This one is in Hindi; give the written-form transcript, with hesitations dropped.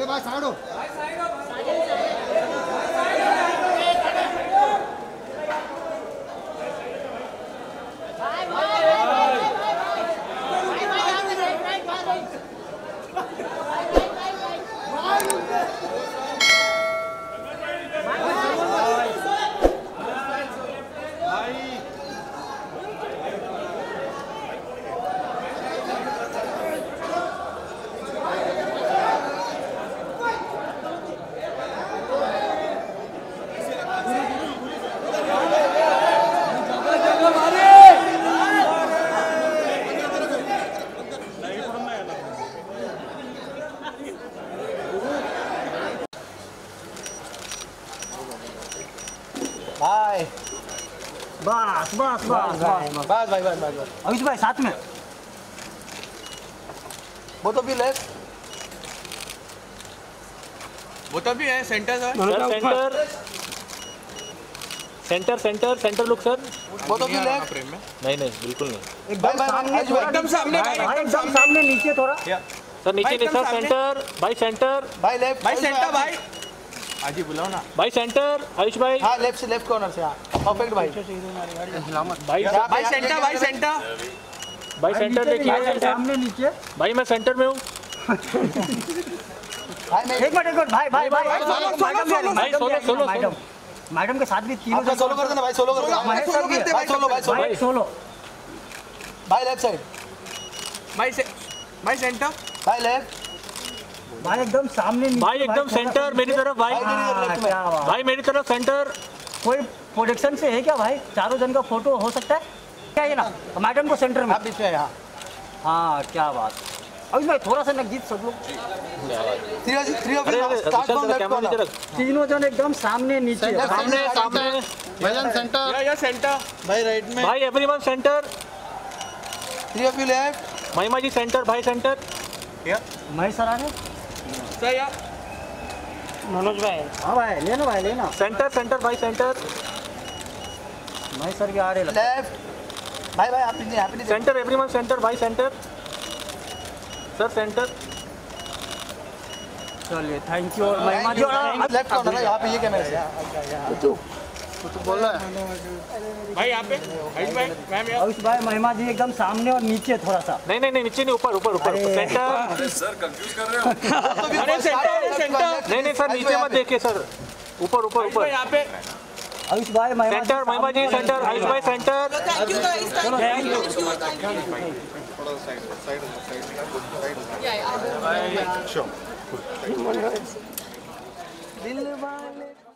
भाई बस बस बस बस भाई अभी भाई साथ में वो तो भी लेफ्ट वो तो भी है centre sir centre centre centre look sir. वो तो भी लेफ्ट नहीं नहीं बिल्कुल नहीं। एकदम सामने भाई एकदम सामने नीचे थोड़ा सर नीचे नहीं सर सेंटर भाई सेंटर भाई लेफ्ट भाई सेंटर भाई आजी बुलाओ ना भाई सेंटर आयुष भाई हाँ लेफ्ट से लेफ्ट कॉर्नर से हाँ परफेक्ट भाई भाई भाई सेंटर भाई सेंटर देखिए सामने नीचे भाई मैं सेंटर में हूँ। भाई मैं एक मिनट भाई भाई भाई भाई सोलो मैडम मैडम के साथ भी तीनों आपका सोलो कर देना भाई सोलो कर देना महेश सर भी है। भाई सोलो भाई सोलो भाई लेफ्ट साइड भाई सेंटर भाई लेफ्ट भाई एकदम सामने नीचे भाई एकदम सेंटर मेरी तरफ भाई क्या बात। भाई मेरी तरफ सेंटर। कोई प्रोडक्शन से है क्या भाई? चारों जन का फोटो हो सकता है क्या? ये ना मैडम को सेंटर में आप बीच में हाँ हाँ क्या बात। अभी भाई थोड़ा सा नजदीक सब लोग तीनों जन एकदम सामने नीचे सामने सामने भजन सेंटर या सेंटर भाई राइट में भाई everyone centre. 3 of you left Mahima ji centre भाई सेंटर। महेश सर आ रहे सर या मनोज भाई हाँ भाई लेना सेंटर सेंटर भाई सेंटर। महेश सर भी आ रहे लेफ्ट भाई आप नहीं सेंटर एवरीवन सेंटर भाई सेंटर सर सेंटर। चलिए thank you. Mahima ji left corner है यहाँ पे ये कैमरे से तो बोल रहा है भाई यहाँ पे आयुष भाई मैम यार आयुष भाई महिमा जी एकदम सामने और नीचे थोड़ा सा नहीं नीचे नहीं ऊपर सेंटर। सर कंफ्यूज कर रहे हो। अरे सेंटर नहीं सर नीचे मत देखिए सर ऊपर यहाँ पे आयुष भाई महिमा सेंटर महिमा जी सेंटर आयुष भाई सेंटर। दिल वाले